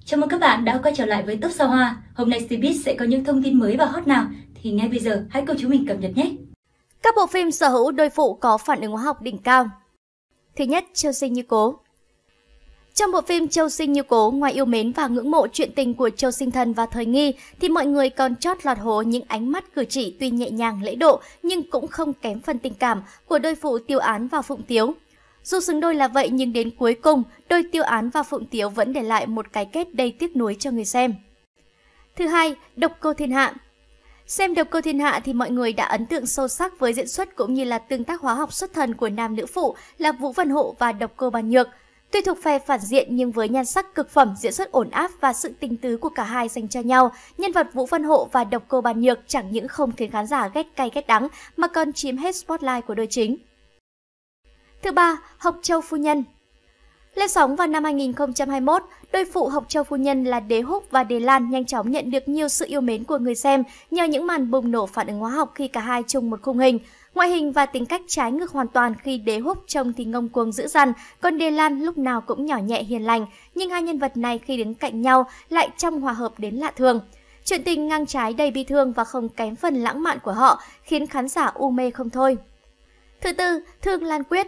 Chào mừng các bạn đã quay trở lại với Top Sao Hoa. Hôm nay Cbiz sẽ có những thông tin mới và hot nào thì ngay bây giờ hãy cùng chúng mình cập nhật nhé. Các bộ phim sở hữu đôi phụ có phản ứng hóa học đỉnh cao. Thứ nhất, Châu Sinh Như Cố. Trong bộ phim Châu Sinh Như Cố, ngoài yêu mến và ngưỡng mộ chuyện tình của Châu Sinh Thần và Thời Nghi, thì mọi người còn chót lọt hố những ánh mắt cử chỉ tuy nhẹ nhàng lễ độ nhưng cũng không kém phần tình cảm của đôi phụ Tiêu Án và Phụng Tiếu. Dù xứng đôi là vậy nhưng đến cuối cùng, đôi Tiêu Án và Phụng Tiếu vẫn để lại một cái kết đầy tiếc nuối cho người xem. Thứ hai, Độc Cô Thiên Hạ. Xem Độc Cô Thiên Hạ thì mọi người đã ấn tượng sâu sắc với diễn xuất cũng như là tương tác hóa học xuất thần của nam nữ phụ là Vũ Văn Hộ và Độc Cô Bàn Nhược. Tuy thuộc phe phản diện nhưng với nhan sắc cực phẩm, diễn xuất ổn áp và sự tình tứ của cả hai dành cho nhau, nhân vật Vũ Văn Hộ và Độc Cô Bàn Nhược chẳng những không khiến khán giả ghét cay ghét đắng mà còn chiếm hết spotlight của đôi chính. Thứ ba, Hộc Châu Phu Nhân. Lên sóng vào năm 2021, đôi phụ Hộc Châu Phu Nhân là Đế Húc và Đề Lan nhanh chóng nhận được nhiều sự yêu mến của người xem nhờ những màn bùng nổ phản ứng hóa học khi cả hai chung một khung hình. Ngoại hình và tính cách trái ngược hoàn toàn khi Đế Húc trông thì ngông cuồng dữ dằn, còn Đề Lan lúc nào cũng nhỏ nhẹ hiền lành, nhưng hai nhân vật này khi đến cạnh nhau lại trong hòa hợp đến lạ thường. Chuyện tình ngang trái đầy bi thương và không kém phần lãng mạn của họ khiến khán giả u mê không thôi. Thứ tư, Thương Lan Quyết.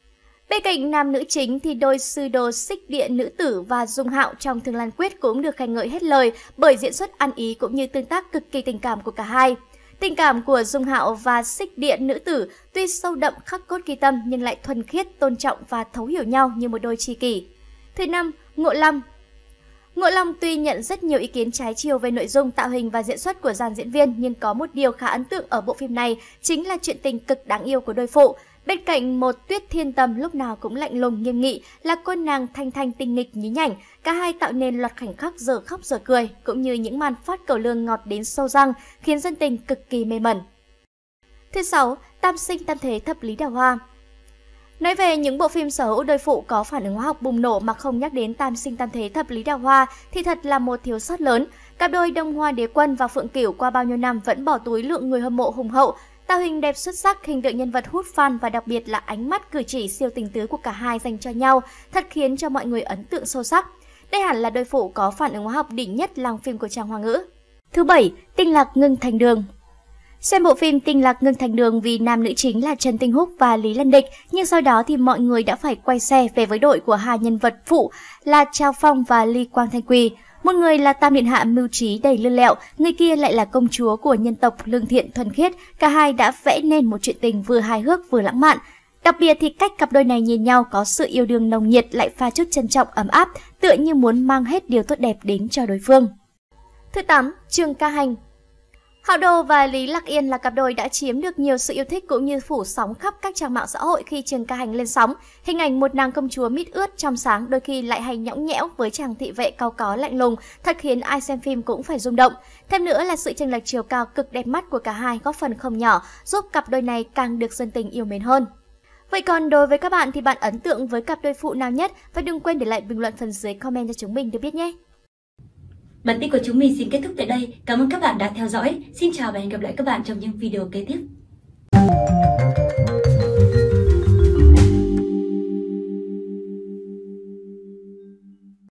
Bên cạnh nam nữ chính thì đôi sư đồ Xích Địa nữ tử và Dung Hạo trong Thương Lan Quyết cũng được khen ngợi hết lời bởi diễn xuất ăn ý cũng như tương tác cực kỳ tình cảm của cả hai. Tình cảm của Dung Hạo và Xích Địa nữ tử tuy sâu đậm khắc cốt ghi tâm nhưng lại thuần khiết, tôn trọng và thấu hiểu nhau như một đôi tri kỷ. Thứ năm, Ngộ Long. Ngộ Long tuy nhận rất nhiều ý kiến trái chiều về nội dung, tạo hình và diễn xuất của dàn diễn viên nhưng có một điều khá ấn tượng ở bộ phim này chính là chuyện tình cực đáng yêu của đôi phụ. Bên cạnh một Tuyết Thiên Tầm lúc nào cũng lạnh lùng nghiêm nghị là cô nàng Thanh Thanh tinh nghịch nhí nhảnh, cả hai tạo nên loạt khoảnh khắc giờ khóc giờ cười cũng như những màn phát cẩu lương ngọt đến sâu răng khiến dân tình cực kỳ mê mẩn. Thứ sáu, Tam Sinh Tam Thế Thập Lý Đào Hoa. Nói về những bộ phim sở hữu đôi phụ có phản ứng hóa học bùng nổ mà không nhắc đến Tam Sinh Tam Thế Thập Lý Đào Hoa thì thật là một thiếu sót lớn. Cặp đôi Đông Hoa Đế Quân và Phượng Cửu qua bao nhiêu năm vẫn bỏ túi lượng người hâm mộ hùng hậu. Tạo hình đẹp xuất sắc, hình tượng nhân vật hút fan và đặc biệt là ánh mắt cử chỉ siêu tình tứ của cả hai dành cho nhau thật khiến cho mọi người ấn tượng sâu sắc. Đây hẳn là đôi phụ có phản ứng hóa học đỉnh nhất làng phim của Trang Hoa ngữ. Thứ bảy, Tinh Lạc Ngưng Thành Đường. Xem bộ phim Tinh Lạc Ngưng Thành Đường vì nam nữ chính là Trần Tinh Húc và Lý Lân Địch, nhưng sau đó thì mọi người đã phải quay xe về với đội của hai nhân vật phụ là Trao Phong và Ly Quang Thanh Quỳ. Một người là tam điện hạ mưu trí đầy lươn lẹo, người kia lại là công chúa của nhân tộc lương thiện thuần khiết. Cả hai đã vẽ nên một chuyện tình vừa hài hước vừa lãng mạn. Đặc biệt thì cách cặp đôi này nhìn nhau có sự yêu đương nồng nhiệt lại pha chút trân trọng ấm áp, tựa như muốn mang hết điều tốt đẹp đến cho đối phương. Thứ 8, Trương Ca Hành. Hạo Đô và Lý Lạc Yên là cặp đôi đã chiếm được nhiều sự yêu thích cũng như phủ sóng khắp các trang mạng xã hội khi Trương Ca Hành lên sóng. Hình ảnh một nàng công chúa mít ướt trong sáng đôi khi lại hay nhõng nhẽo với chàng thị vệ cao có lạnh lùng, thật khiến ai xem phim cũng phải rung động. Thêm nữa là sự chênh lệch chiều cao cực đẹp mắt của cả hai góp phần không nhỏ giúp cặp đôi này càng được dân tình yêu mến hơn. Vậy còn đối với các bạn thì bạn ấn tượng với cặp đôi phụ nào nhất? Và đừng quên để lại bình luận phần dưới comment cho chúng mình được biết nhé. Bản tin của chúng mình xin kết thúc tại đây. Cảm ơn các bạn đã theo dõi. Xin chào và hẹn gặp lại các bạn trong những video kế tiếp.